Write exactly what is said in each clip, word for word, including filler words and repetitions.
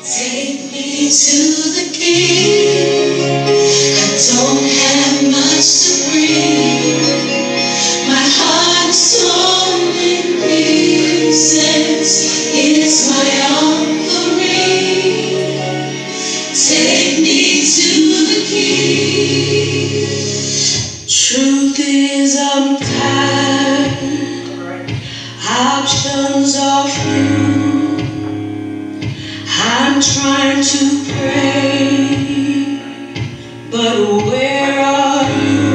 Take me to the King. I don't have much to bring. My heart is torn in pieces. It's my offering. Take me to the King. Truth is I'm tired. Options are few. I'm trying to pray, but where are you?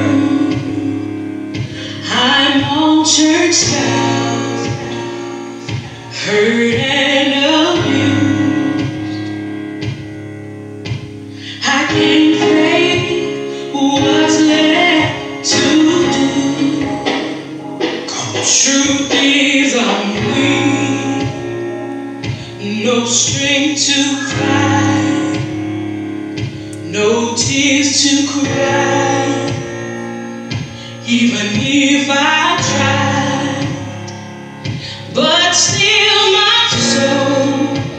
I'm on church grounds, hurt and abused. I can't pray, what's left to do? Truth is I'm weak, no strength to cry, no tears to cry. Even if I tried, but still my soul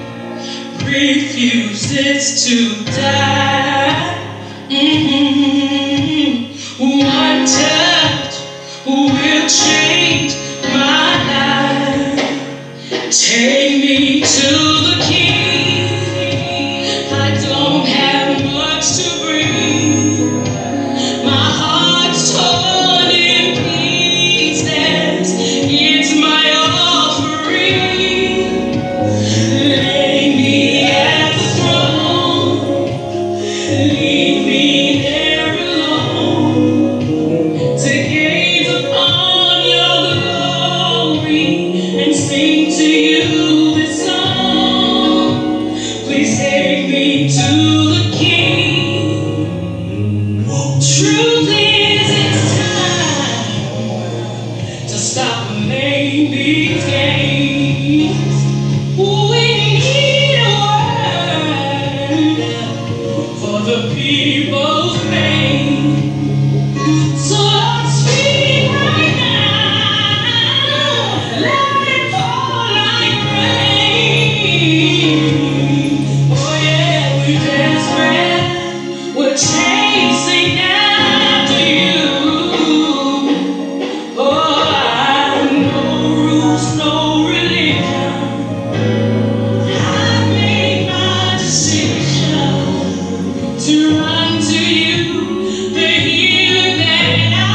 refuses to die. Mm-hmm. One touch will change my life. Take me to the King. I don't have much to bring. My heart's torn in pieces. It's my offering. Lay me at the throne. Leave me there alone to gaze upon your glory and sing to you this song. Please take me to the King. Truth is it's time to stop playing these games. We need a word for the people's pain. So Lord, speak right now. Let it fall like rain. Oh yeah, we're desperate. We're chasing after you. Oh, I no rules, no religion. I made my decision to run to you, the healer that I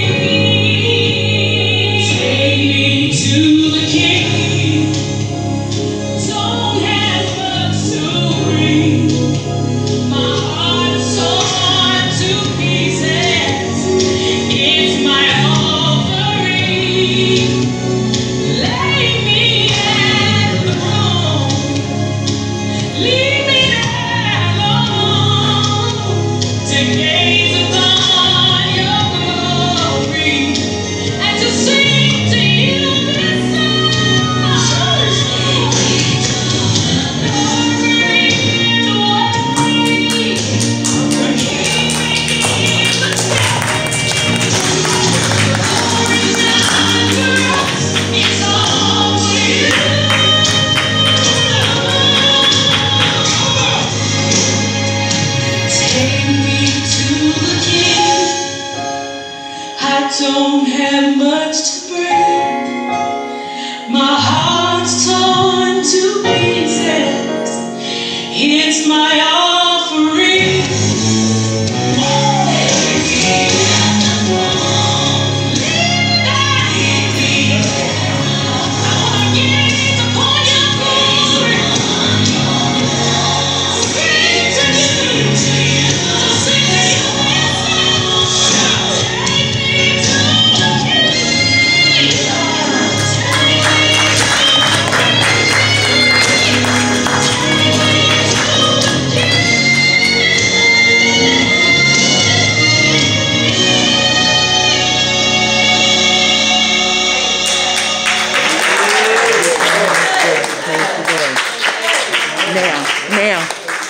need. Take me to the King. Don't have much to bring. My heart's torn to pieces. It's my offering. Lay me at the throne. Leave me there alone to gaze upon your glory and to sing to you this song. It's all for you. Take me to the King. I don't have much to bring. My heart's torn to pieces. It's my offering. Now, now.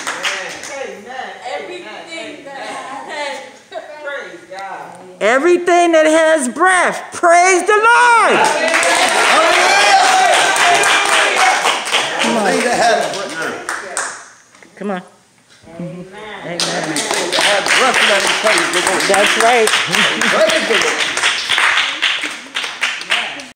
Everything that has breath, praise the Lord. Come on. Come on. Amen. Amen. Have breath, let him praise the Lord. That's right. Praise the Lord.